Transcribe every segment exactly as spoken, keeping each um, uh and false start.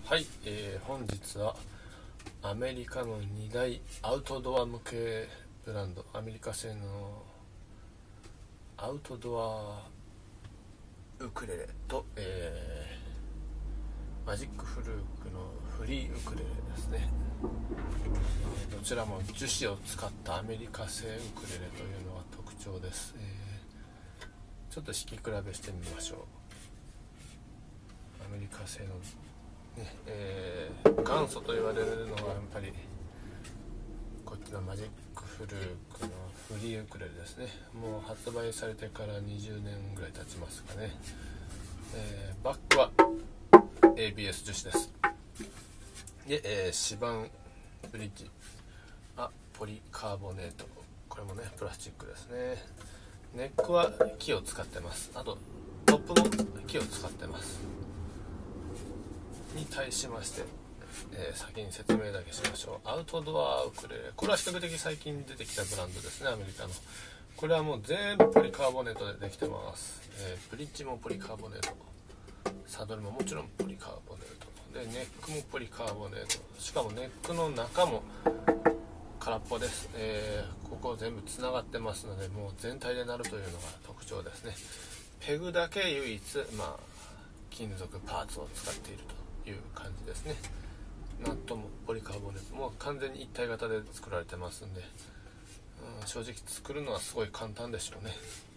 はい、えー、本日はアメリカのに大アウトドア向けブランド、アメリカ製のアウトドアウクレレと、えー、マジックフルークのフリーウクレレですね。どちらも樹脂を使ったアメリカ製ウクレレというのが特徴です。えー、ちょっと弾き比べしてみましょう。アメリカ製のねえー、元祖と言われるのはやっぱりこっちのマジックフルークのフリーウクレレですね。もう発売されてからにじゅうねんぐらい経ちますかね。えー、バックは エービーエス 樹脂です。で、えー、指板ブリッジはポリカーボネート、これもねプラスチックですね。ネックは木を使ってます。あとトップも木を使ってますに対しまして、えー、先に説明だけしましょう。アウトドアウクレレ、これは比較的最近出てきたブランドですね、アメリカの。これはもう全部ポリカーボネートでできてます。えー、ブリッジもポリカーボネート、サドルももちろんポリカーボネートで、ネックもポリカーボネート、しかもネックの中も空っぽです。えー、ここ全部つながってますので、もう全体で鳴るというのが特徴ですね。ペグだけ唯一、まあ、金属パーツを使っているという感じですね。ナットもポリカーボネートも完全に一体型で作られてますんで、うん、正直作るのはすごい簡単でしょうね。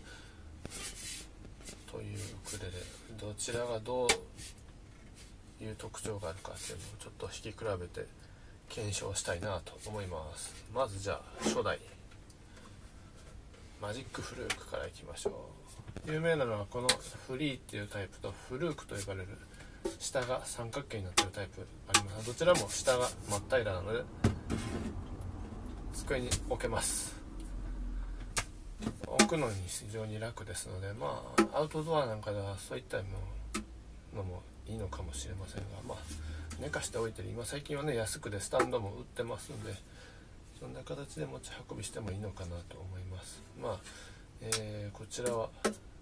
というウクレレ、どちらがどういう特徴があるかっていうのをちょっと弾き比べて検証したいなと思います。まずじゃあ初代マジックフルークからいきましょう。有名なのはこのフリーっていうタイプとフルークと呼ばれる下が三角形になっているタイプあります。どちらも下が真っ平らなので机に置けます。置くのに非常に楽ですので、まあアウトドアなんかではそういったのもいいのかもしれませんが、まあ寝かしておいて、今最近はね安くでスタンドも売ってますんで、そんな形で持ち運びしてもいいのかなと思います。まあ、えー、こちらは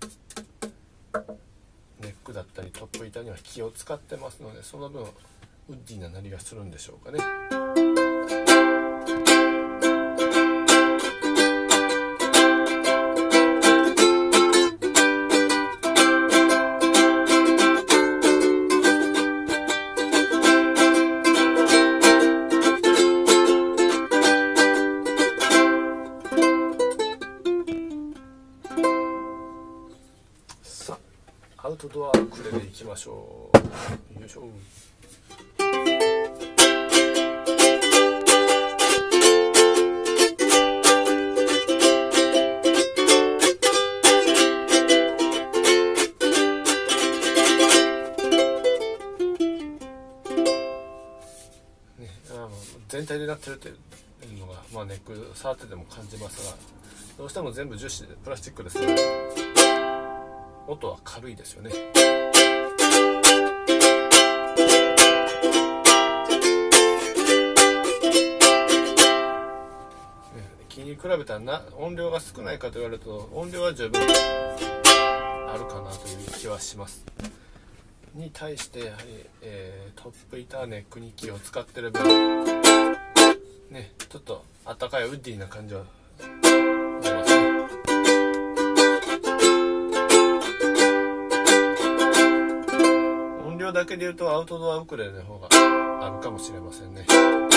ネックだったりトップ板には木を使ってますので、その分ウッディな鳴りがするんでしょうかね。さあアウトドアウクレレいきましょう。よいしょ。ね、あの全体で鳴ってるっていうのが、まあ、ネック触ってても感じますが、どうしても全部樹脂でプラスチックですので音は軽いですよね。木に比べたらな音量が少ないかと言われると、音量は十分あるかなという気はします。に対してやはり、えー、トップ板ネックに木を使ってる分ね、ちょっとあったかいウッディな感じは出ますね。音量だけで言うとアウトドアウクレレの方があるかもしれませんね。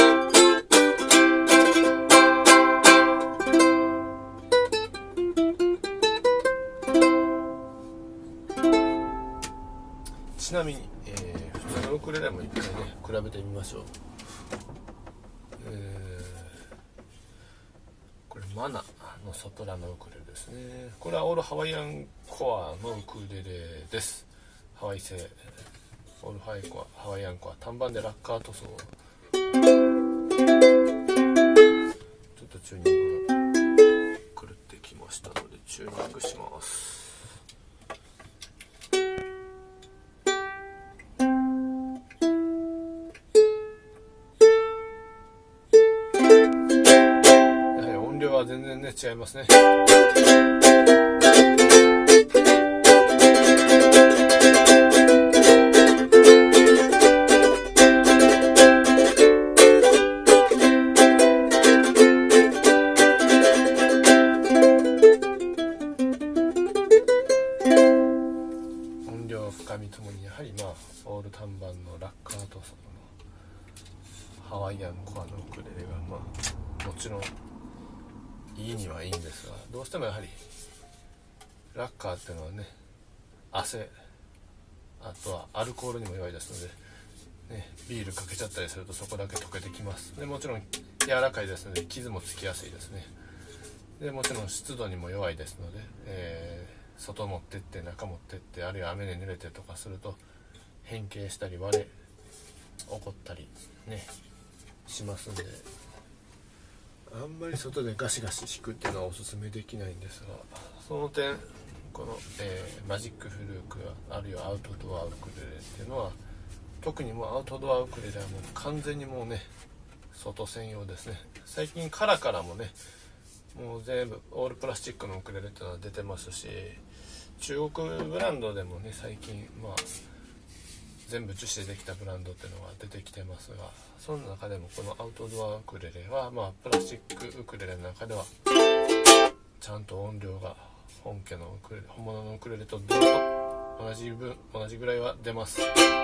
ちなみに、えー、普通のウクレレも一回ね比べてみましょう。えー、これマナのソプラノウクレレですね。これはオールハワイアンコアのウクレレです。ハワイ製オールハワイコア、ハワイアンコア、単板でラッカー塗装。ちょっとチューニングが狂ってきましたのでチューニングします。やはり音量は全然ね違いますね。 ール単板のラッカーとそのハワイアンコアのウクレレがまあもちろんいいにはいいんですが、どうしてもやはりラッカーっていうのはね、汗あとはアルコールにも弱いですので、ね、ビールかけちゃったりするとそこだけ溶けてきます。でもちろん柔らかいですので傷もつきやすいですね。でもちろん湿度にも弱いですので、えー、外持ってって中持ってって、あるいは雨で濡れてとかすると変形したり割れ起こったりねしますんで、あんまり外でガシガシ弾くっていうのはおすすめできないんですが、その点この、えー、マジックフルークあるいはアウトドアウクレレっていうのは、特にもうアウトドアウクレレはもう完全にもうね外専用ですね。最近カラからもねもう全部オールプラスチックのウクレレっていうのは出てますし、中国ブランドでもね最近まあ全部樹脂でできたブランドっていうのが出てきてますが、その中でもこのアウトドアウクレレはまあプラスチックウクレレの中ではちゃんと音量が本家のウクレレ、本物のウクレレと同じ分同じぐらいは出ます。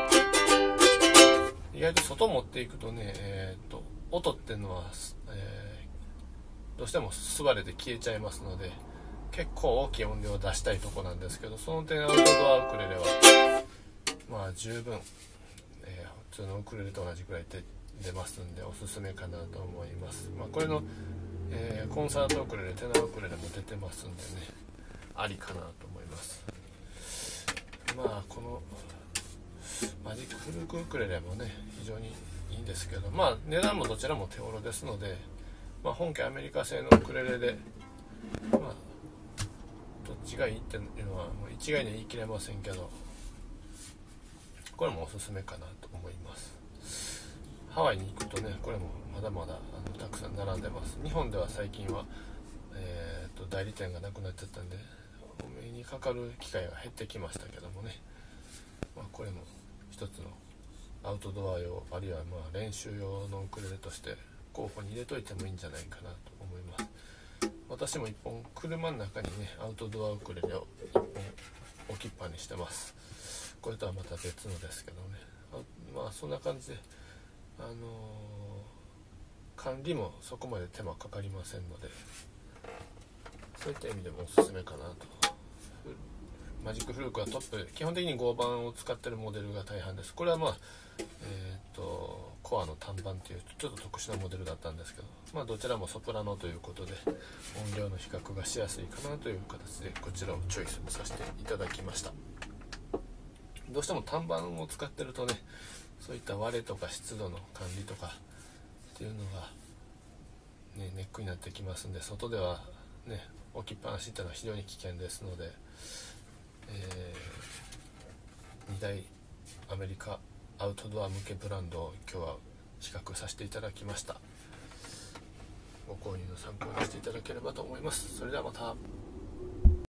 意外と外持っていくとね、えー、と音っていうのは、えー、どうしても吸われて消えちゃいますので、結構大きい音量を出したいとこなんですけど、その点アウトドアウクレレはまあ十分、えー、普通のウクレレと同じくらいで出ますんでおすすめかなと思います。まあ、これの、えー、コンサートウクレレ、テナーウクレレも出てますんでね、ありかなと思います。まあこのマジックフルークウクレレもね非常にいいんですけど、まあ値段もどちらも手頃ですので、まあ、本家アメリカ製のウクレレでまあどっちがいいっていうのはもう一概には言い切れませんけど、これもおすすめかなと思います。ハワイに行くとねこれもまだまだあのたくさん並んでます。日本では最近は、えー、と代理店がなくなっちゃったんでお目にかかる機会が減ってきましたけどもね、まあ、これも一つのアウトドア用あるいはまあ練習用のウクレレとして候補に入れといてもいいんじゃないかなと思います。私も一本車の中にねアウトドアウクレレを一本置きっぱにしてます。これとはまた別のですけどね、あまあそんな感じで、あのー、管理もそこまで手間かかりませんので、そういった意味でもおすすめかなと。マジックフルークはトップ基本的に合板を使ってるモデルが大半です。これはまあ、えー、とコアの単板っていうちょっと特殊なモデルだったんですけど、まあどちらもソプラノということで音量の比較がしやすいかなという形でこちらをチョイスさせていただきました。どうしても単板を使ってるとね、そういった割れとか湿度の管理とかっていうのが、ね、ネックになってきますんで、外ではね置きっぱなしっていうのは非常に危険ですので、えー、にだいアメリカアウトドア向けブランドを今日は比較させていただきました。ご購入の参考にしていただければと思います。それではまた。